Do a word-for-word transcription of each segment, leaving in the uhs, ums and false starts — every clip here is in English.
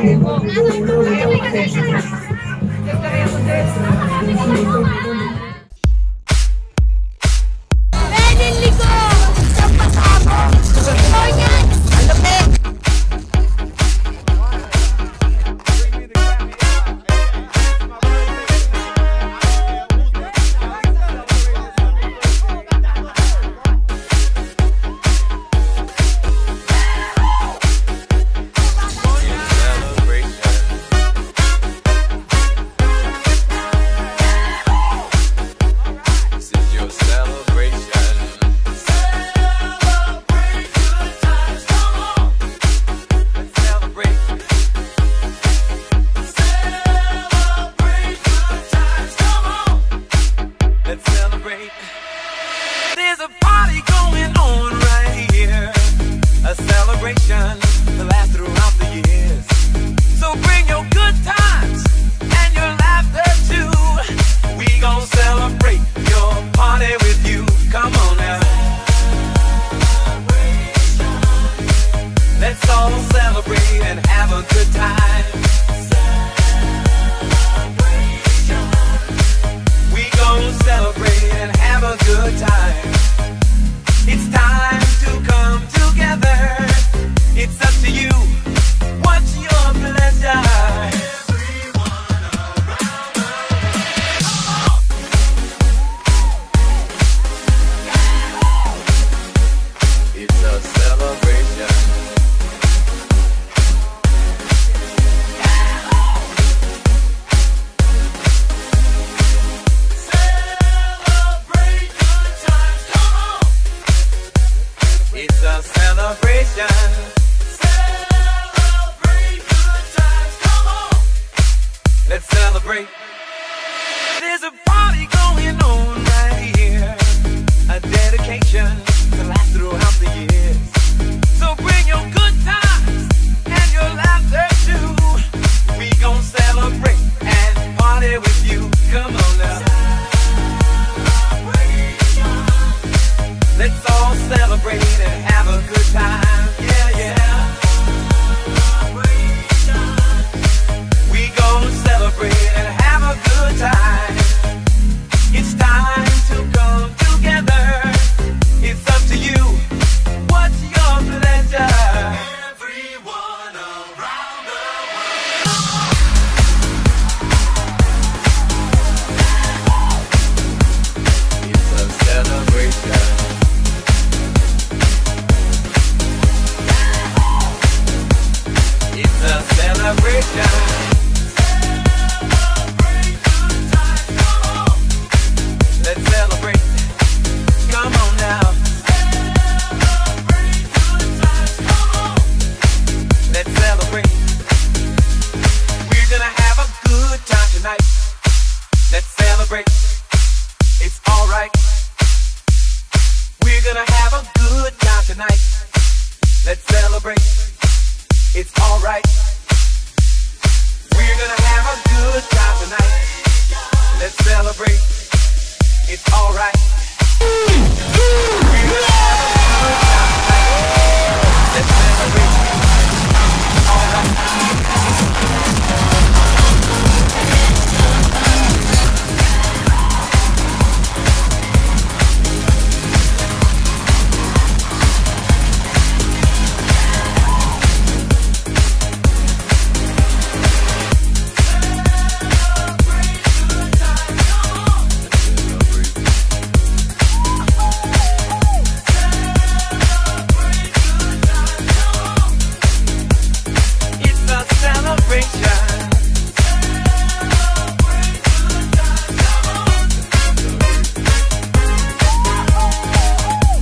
There's a party going on right here, a celebration to last throughout the years. So bring your good times and your laughter too. We gon' celebrate your party with you. Come on now. Let's all celebrate and have a good time. We gon' celebrate and have a good time. It's time to come together. It's up to you. What's your pleasure? Everyone around the world. It's a celebration. It's a celebration. Celebrate good times, come on. Let's celebrate. There's a party going on right here, a dedication to last throughout the years. So bring your good times and your laughter too. We gon' celebrate and party with you. Come on now. Let's all celebrate and have a good time. Yeah, yeah. We gon' celebrate and have a good time. It's time to come together. It's up to you. What's your pleasure? Everyone around the world. It's a celebration. It's a celebration. Celebrate good times, come on. Let's celebrate. Come on now. Celebrate good times, come on. Let's celebrate. We're gonna have a good time tonight. Let's celebrate. It's alright. We're gonna have a good time tonight. Let's celebrate. It's alright. We're gonna have a good time tonight. Let's celebrate. It's alright. We're gonna have a good time tonight. Let's celebrate. It's alright.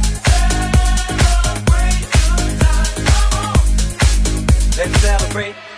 Let's celebrate.